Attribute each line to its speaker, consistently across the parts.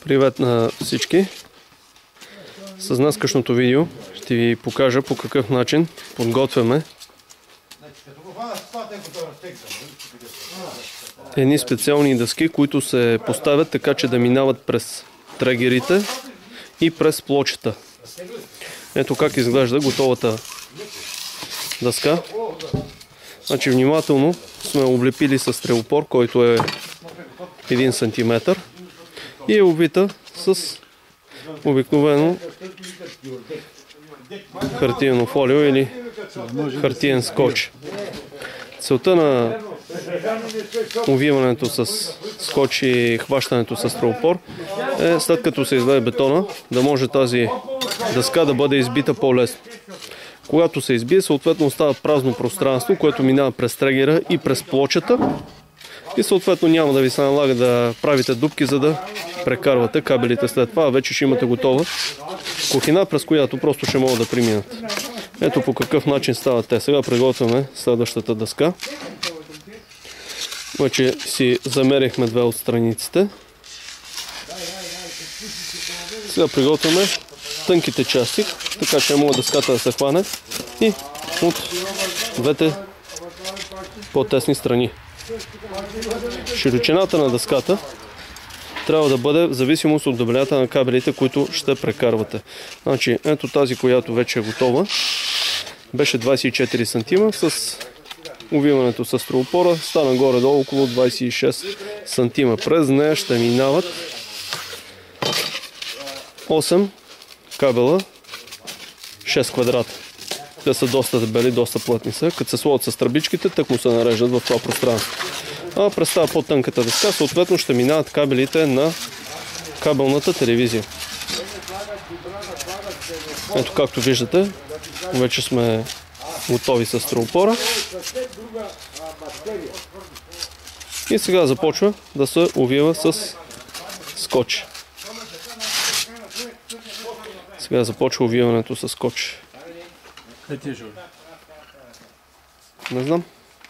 Speaker 1: Привет на всички! С днескашното видео ще ви покажа по какъв начин подготвяме едни специални дъски, които се поставят така, че да минават през трегерите и през плочата. Ето как изглежда готовата дъска. Значи внимателно сме облепили с стрелопор, който е 1 см и е обвита с обикновено хартиено фолио или хартиен скотч. Целта на увиването с скотч и хващането с стрелопор е след като се излее бетона, да може тази дъска да бъде избита по-лесно. Когато се избие, съответно остава празно пространство, което минава през трегера и през плочата и съответно няма да ви се налага да правите дупки, за да прекарвате кабелите след това, а вече ще имате готова кухина, през която просто ще могат да преминат. Ето по какъв начин стават те. Сега приготвяме следващата дъска. Вече си замерихме две от страниците. Сега приготвяме тънките части, така че може дъската да се хване и от двете по-тесни страни. Широчината на дъската трябва да бъде в зависимост от дебелината на кабелите, които ще прекарвате. Значи, ето тази, която вече е готова, беше 24 см, с увиването с стрелопора стана горе-долу около 26 см. През нея ще минават 8 кабела 6 квадрата. Те са доста дебели, доста плътни са. Като се сложат с тръбичките, тък му се нареждат в това пространство. А през тази по-тънката дъска, съответно ще минават кабелите на кабелната телевизия. Ето както виждате, вече сме готови с стрелопора. И сега започва да се увива с скотч. Сега започва увиването с скотч. Не знам.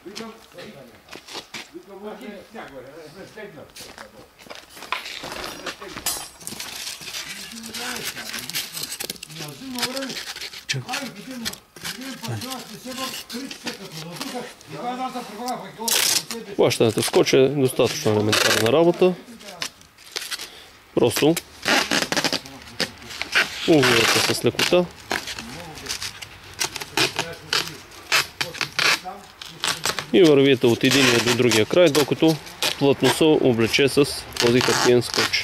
Speaker 1: Хващането скотч е достатъчно елементарна работа. Просто увивате с лекота. И вървите от единия до другия край, докато плътно се облече с този хартиен скотч.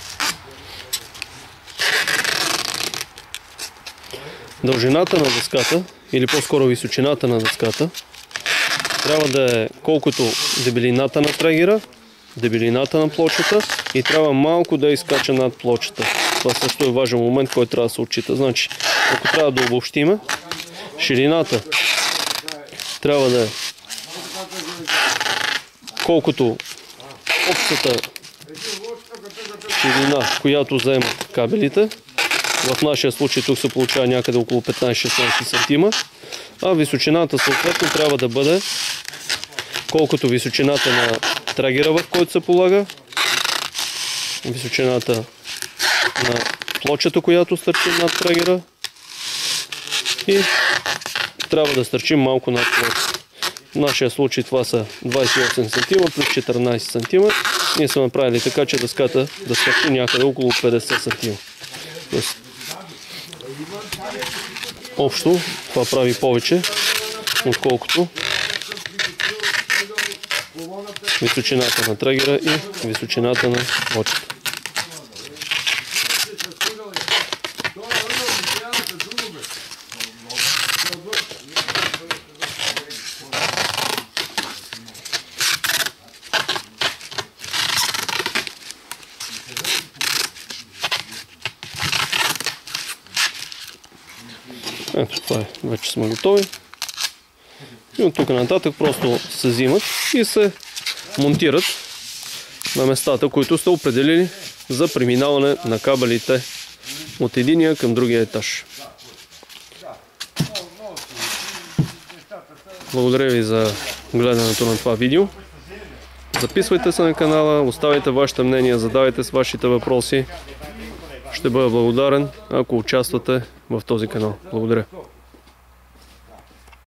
Speaker 1: Дължината на дъската, или по-скоро височината на дъската, трябва да е колкото дебелината на трегера, дебелината на плочата и трябва малко да изкача над плочата. Това също е важен момент, който трябва да се отчита. Значи, ако трябва да обобщиме, ширината трябва да е колкото общата ширина, която заемат кабелите. В нашия случай тук се получава някъде около 15-16 см, а височината съответно трябва да бъде колкото височината на трегера, в който се полага, височината на плочата, която стърчи над трегера, и трябва да стърчим малко над плочата. В нашия случай това са 28 см плюс 14 см. Ние сме направили така, че дъската да стърчи някъде около 50 см. Общо това прави повече, отколкото височината на трегера и височината на плочата. Ето това е, вече сме готови. И от тук нататък просто се взимат и се монтират на местата, които сте определили за преминаване на кабелите от единия към другия етаж. Благодаря ви за гледането на това видео. Записвайте се на канала, оставяйте вашите мнения, задавайте с вашите въпроси. ще бъда благодарен, ако участвате в този канал. Благодаря.